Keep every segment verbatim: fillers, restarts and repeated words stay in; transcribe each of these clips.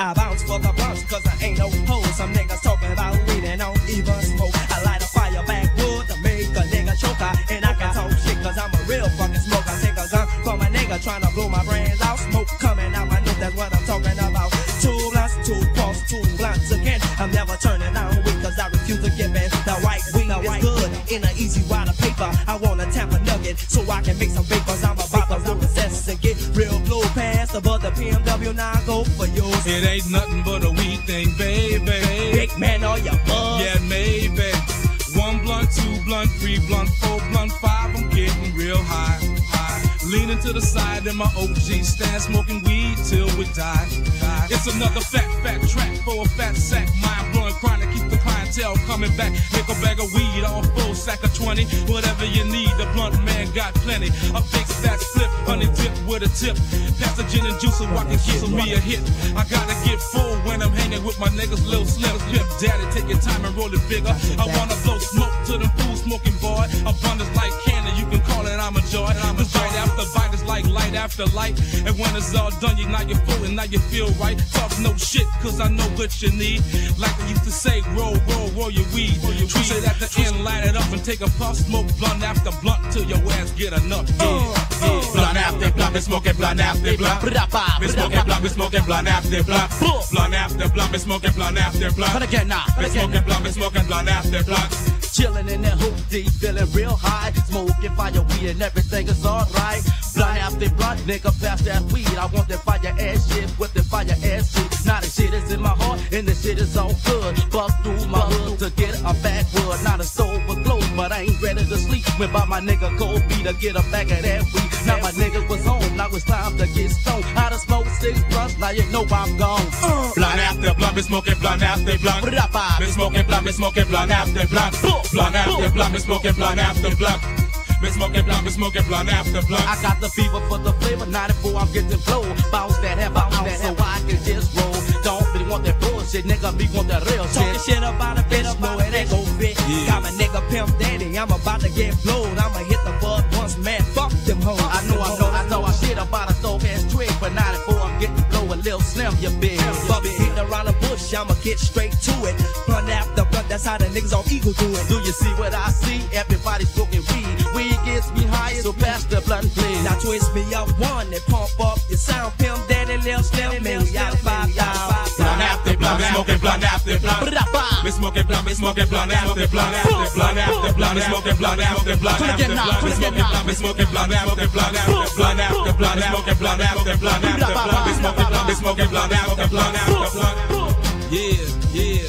I bounce for the blunts, cause I ain't no hoe. Some niggas talking about weed and don't even smoke. I light a fire backwood to make a nigga choke. And I can talk shit cause I'm a real fucking smoker. I take a gun from a nigga trying to blow my brains out. Smoke coming out my nose, that's what I'm talking about. Two blunts, two cross, two blunts again. I'm never turning down weed cause I refuse to give in. The white weed the is good in an easy wad of paper. I wanna tap a nugget so I can make some vapors. I'm about to process and get real blue past above the P M W. Now I go for yours. It ain't nothing but a weed thing, baby. Big man, all your buzz. Yeah, maybe. One blunt, two blunt, three blunt, four blunt, five. I'm getting real high, high. Leaning to the side in my O G stand, smoking weed till we die. die. It's another fat, fat track for a fat sack. Mind blowing, chronic, keep the clientele coming back. Make a bag of weed, all full sack of twenty. Whatever you need, the blunt man got plenty. A big fat flip, honey dip with a tip. Pass the gin and juice so I can get me a hit. I gotta get full when I'm hanging with my niggas, Lil Slim, Pimp Daddy. Take your time and roll it bigger. I wanna blow smoke to them food smoking boy. Abundance like candy, you can call it I'm a joy. I'm a bite after bite is like light after light. And when it's all done, you now you're full and now you feel right. Talk no shit, cause I know what you need. Like I used to say, roll, roll, roll your weed. True say at the end, light it up and take a puff. Smoke blunt after blunt till your ass get enough. Yeah, yeah. Blunt after blunt, we smoking blunt after blunt. We smoking blunt, we smoking blunt after blunt. Blunt after blunt, we smoking blunt after blunt. But again now, we smoking blunt, we smoking blunt after blunt. Chillin' in that hoop deep, feeling real high. Smoking fire weed and everything is alright. Blunt after blunt, nigga, pass that weed. I want that fire ass shit with the fire ass shit. Now the shit is in my heart and the shit is all good. Bust through my hood to get a backwood. Not a soul for clothes, but I ain't ready to sleep. Went by my nigga Cold B to get a bag of that weed. Now my nigga was home, now it's time to get stoned. I done smoked six blunts, now you know I'm gone. Uh, blunt after blunt, we smoking blunt after blunt. We smoking blunt, we smoking blunt after blunt. Blunt after blunt, we smoking blunt after blunt. We smoking blunt, we smoking blunt after blunt. I got the fever for the flavor, ninety-four, I'm getting flow. Bounce that half an ounce so I can just roll. Don't really want that bullshit, nigga, me want that real shit. Talking shit about a bitch, no, it ain't gon' fit. Yeah. Got my nigga Pimp Daddy, I'm about to get blowed. I'ma hit the bud once, man, fuck them hoes. I know, I know, I know, I shit about a dope ass twig. But ninety-four, I'm getting blow a Lil Slim, you big. Fuck beating around the bush, I'ma get straight to it. Blunt after blunt, that's how the niggas on Eagle do it. Do you see what I see? Everybody smoking weed. Weed gets me higher, so pass the blunt, please. Now twist me up one and pump up your sound. Pimp Daddy, Lil Slim, man, we out of five down. Blunt after blunt, we smoking blunt after blunt. We smoking blunt, we smoking blunt after blunt. Blunt after blunt, we smoking blunt after blunt. We smoking blunt, we smoking blunt after blunt. Blunt after blunt, we smoking blunt after blunt. We smoking blunt, we smoking blunt after blunt after blunt. Yeah, yeah.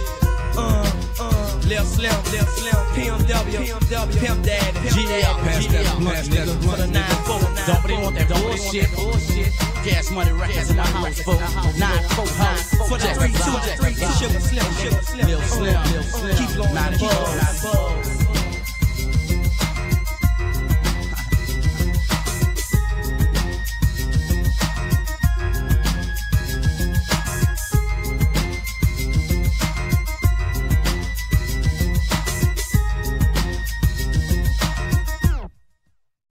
Uh, uh, Lil Slim, Lil Slim, P M W, P M W, Pimp Daddy, G L, pass that blunt, nigga. For the nine four, don't really want that bullshit, bullshit. Gas money records in the house, for nine four, for the three two, three two, Sugar Slim, Sugar Slim, Lil Slim, Lil Slim, keep blowing nine four.